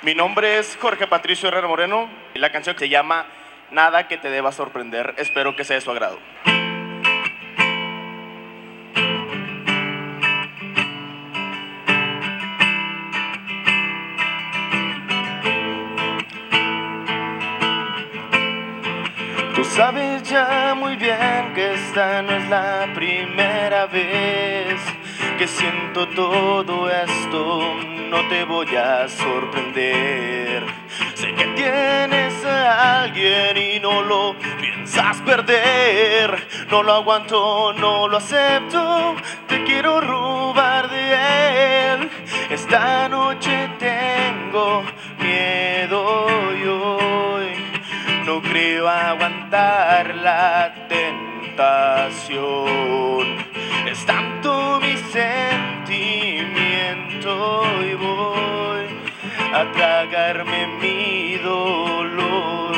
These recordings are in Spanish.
Mi nombre es Jorge Patricio Herrera Moreno y la canción se llama Nada que te deba sorprender. Espero que sea de su agrado. Tú sabes ya muy bien que esta no es la primera vez que siento todo esto, no te voy a sorprender. Sé que tienes a alguien y no lo piensas perder. No lo aguanto, no lo acepto, te quiero robar de él. Esta noche tengo miedo y hoy no creo aguantar la tentación. Es tanto mi sentimiento y voy a tragarme mi dolor.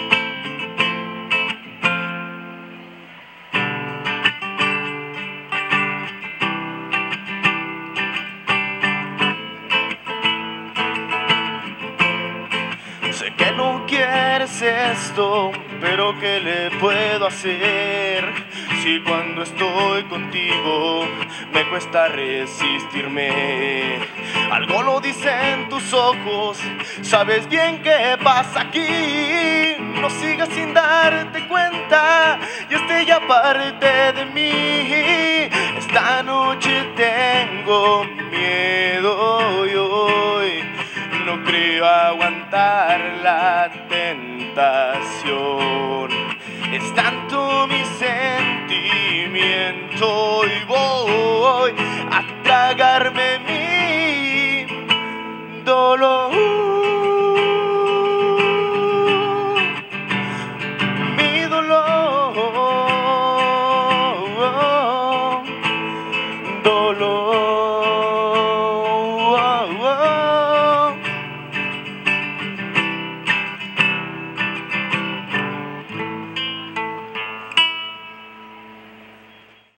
Sé que no quieres esto, pero ¿qué le puedo hacer? Si cuando estoy contigo me cuesta resistirme. Algo lo dicen tus ojos, sabes bien qué pasa aquí. No sigas sin darte cuenta, y esté ya parte de mí. Esta noche tengo miedo y hoy no creo aguantar la tentación. Es tanto mi sentimiento y voy a tragarme mi dolor.